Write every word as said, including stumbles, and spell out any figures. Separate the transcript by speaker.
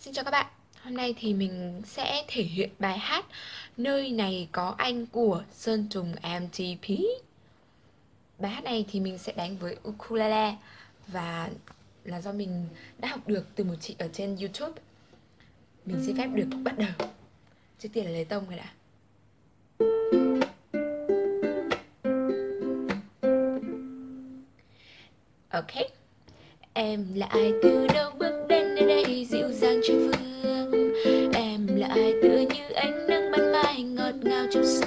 Speaker 1: Xin chào các bạn. Hôm nay thì mình sẽ thể hiện bài hát Nơi này có anh của Sơn Tùng em tê pê. Bài hát này thì mình sẽ đánh với ukulele và là do mình đã học được từ một chị ở trên YouTube. Mình xin phép được bắt đầu. Trước tiên là lấy tông rồi đã. Ok. Em là ai, từ đâu bước đến nơi đây dịu dàng trên phương? Em là ai, tựa như ánh nắng ban mai ngọt ngào trong